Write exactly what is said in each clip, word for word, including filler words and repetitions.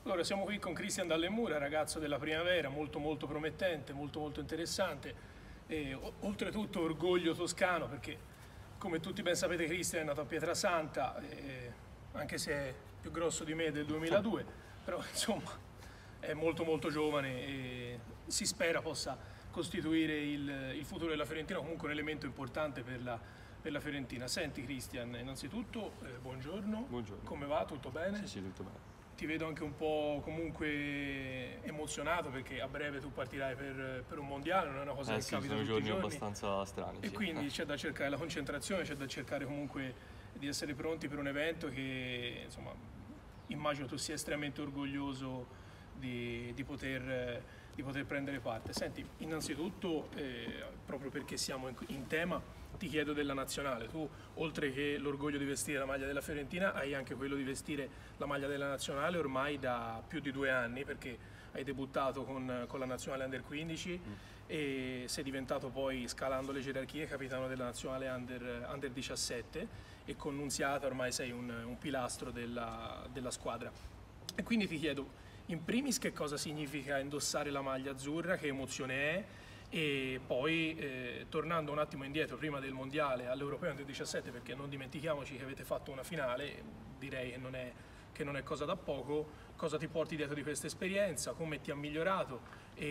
Allora, siamo qui con Cristian Dallemura, ragazzo della Primavera, molto molto promettente, molto molto interessante e oltretutto orgoglio toscano perché, come tutti ben sapete, Cristian è nato a Pietrasanta, e, anche se è più grosso di me del duemiladue, però insomma è molto molto giovane e si spera possa costituire il, il futuro della Fiorentina, comunque un elemento importante per la, per la Fiorentina. Senti Cristian, innanzitutto eh, buongiorno. Buongiorno. Come va? Tutto bene? Sì, sì, tutto bene. Ti vedo anche un po' comunque emozionato perché a breve tu partirai per, per un mondiale, non è una cosa eh che sì, capita sono tutti i giorni giorni. abbastanza strani. E sì. quindi c'è da cercare la concentrazione, c'è da cercare comunque di essere pronti per un evento che, insomma, immagino tu sia estremamente orgoglioso di, di, poter, di poter prendere parte. Senti, innanzitutto, eh, proprio perché siamo in, in tema, ti chiedo della nazionale. Tu, oltre che l'orgoglio di vestire la maglia della Fiorentina, hai anche quello di vestire la maglia della nazionale ormai da più di due anni, perché hai debuttato con, con la nazionale under quindici mm. e sei diventato poi, scalando le gerarchie, capitano della nazionale under, under diciassette e con Nunziata ormai sei un, un pilastro della, della squadra. E quindi ti chiedo, in primis, che cosa significa indossare la maglia azzurra, che emozione è, e poi eh, tornando un attimo indietro, prima del mondiale, all'Europeo under diciassette, perché non dimentichiamoci che avete fatto una finale, direi che non è, che non è cosa da poco. Cosa ti porti dietro di questa esperienza, come ti ha migliorato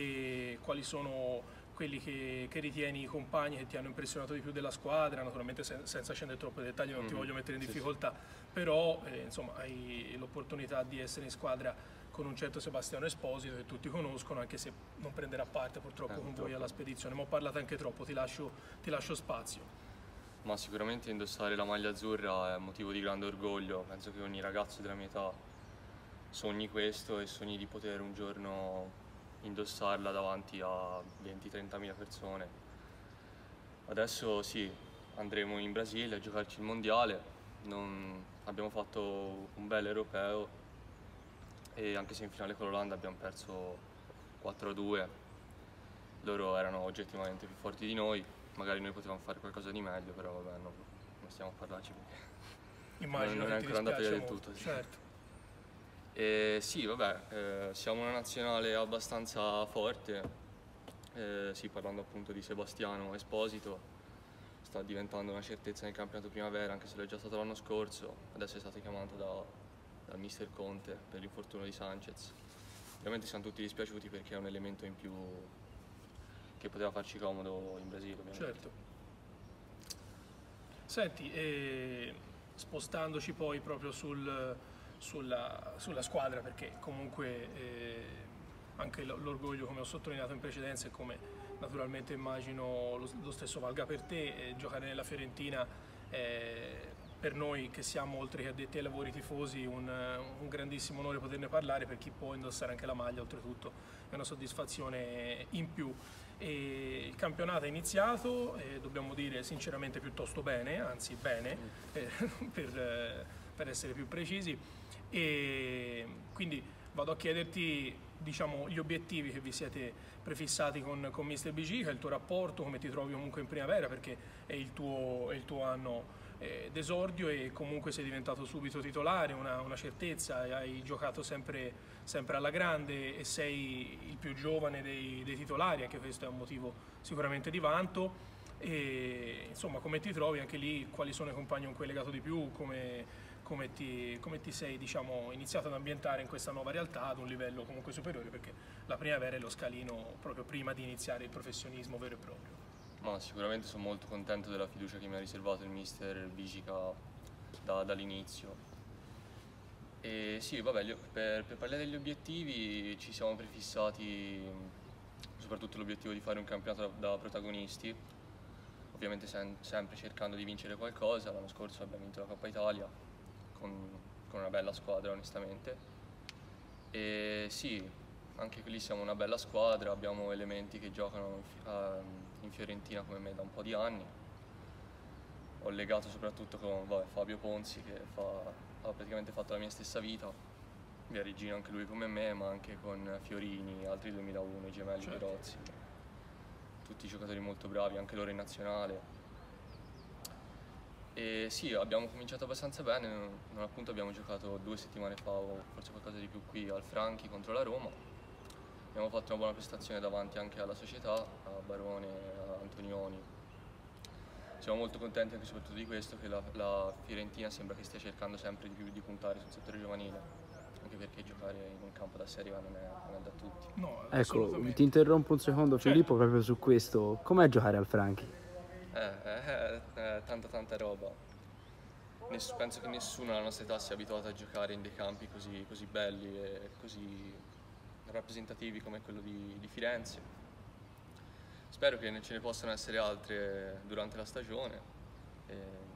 e quali sono quelli che, che ritieni i compagni che ti hanno impressionato di più della squadra, naturalmente sen senza scendere troppo nei dettagli, non ti voglio mettere in difficoltà, però eh, insomma hai l'opportunità di essere in squadra con un certo Sebastiano Esposito che tutti conoscono, anche se non prenderà parte purtroppo eh, con voi alla spedizione, ma ho parlato anche troppo, ti lascio, ti lascio spazio. Ma sicuramente indossare la maglia azzurra è motivo di grande orgoglio, penso che ogni ragazzo della mia età sogni questo e sogni di poter un giorno indossarla davanti a venti trentamila persone. Adesso sì, andremo in Brasile a giocarci il mondiale, non... abbiamo fatto un bel europeo e anche se in finale con l'Olanda abbiamo perso quattro a due, loro erano oggettivamente più forti di noi, magari noi potevamo fare qualcosa di meglio, però vabbè, non, non stiamo a parlarci perché immagino non è ancora andata via del tutto. Sì. Certo. E sì, vabbè, eh, siamo una nazionale abbastanza forte, eh, sì, parlando appunto di Sebastiano Esposito, sta diventando una certezza nel campionato Primavera, anche se lo è già stato l'anno scorso, adesso è stato chiamato da, dal mister Conte per l'infortunio di Sanchez. Ovviamente siamo tutti dispiaciuti perché è un elemento in più che poteva farci comodo in Brasile, ovviamente. Certo. Senti, e spostandoci poi proprio sul... Sulla, sulla squadra, perché comunque eh, anche l'orgoglio, come ho sottolineato in precedenza e come naturalmente immagino lo, lo stesso valga per te, eh, giocare nella Fiorentina eh, per noi che siamo, oltre che addetti ai lavori tifosi, un, un grandissimo onore poterne parlare. Per chi può indossare anche la maglia, oltretutto è una soddisfazione in più. E il campionato è iniziato, e dobbiamo dire sinceramente piuttosto bene, anzi bene, eh, per, eh, per essere più precisi. E quindi vado a chiederti, diciamo, gli obiettivi che vi siete prefissati con, con mister Bigica, il tuo rapporto, come ti trovi comunque in Primavera, perché è il tuo, è il tuo anno eh, d'esordio e comunque sei diventato subito titolare, una, una certezza, hai giocato sempre, sempre alla grande e sei il più giovane dei, dei titolari, anche questo è un motivo sicuramente di vanto. E insomma, come ti trovi anche lì, quali sono i compagni con cui hai legato di più, come... Come ti, come ti sei, diciamo, iniziato ad ambientare in questa nuova realtà ad un livello comunque superiore, perché la Primavera è lo scalino proprio prima di iniziare il professionismo vero e proprio. Ma sicuramente sono molto contento della fiducia che mi ha riservato il mister Bigica da, dall'inizio. E sì, vabbè, per, per parlare degli obiettivi ci siamo prefissati soprattutto l'obiettivo di fare un campionato da, da protagonisti, ovviamente sem sempre cercando di vincere qualcosa. L'anno scorso abbiamo vinto la Coppa Italia Con, con una bella squadra, onestamente, e sì, anche lì siamo una bella squadra, abbiamo elementi che giocano in, in Fiorentina come me da un po' di anni. Ho legato soprattutto con vabbè, Fabio Ponzi, che fa, ha praticamente fatto la mia stessa vita, Viarigino anche lui come me, ma anche con Fiorini, altri duemilauno, i gemelli certo. Pirozzi, tutti giocatori molto bravi, anche loro in nazionale. E sì, abbiamo cominciato abbastanza bene, non, non appunto abbiamo giocato due settimane fa o forse qualcosa di più qui al Franchi contro la Roma. Abbiamo fatto una buona prestazione davanti anche alla società, a Barone, a Antonioni. Siamo molto contenti anche soprattutto di questo, che la, la Fiorentina sembra che stia cercando sempre di più di puntare sul settore giovanile, anche perché giocare in un campo da Serie A non è, non è da tutti. No, Ecco, ti interrompo un secondo Filippo, certo. proprio su questo. Com'è giocare al Franchi? Eh, eh, eh, tanta tanta roba. Ness- penso che nessuno alla nostra età sia abituato a giocare in dei campi così, così belli e così rappresentativi come quello di, di Firenze. Spero che ce ne possano essere altre durante la stagione. E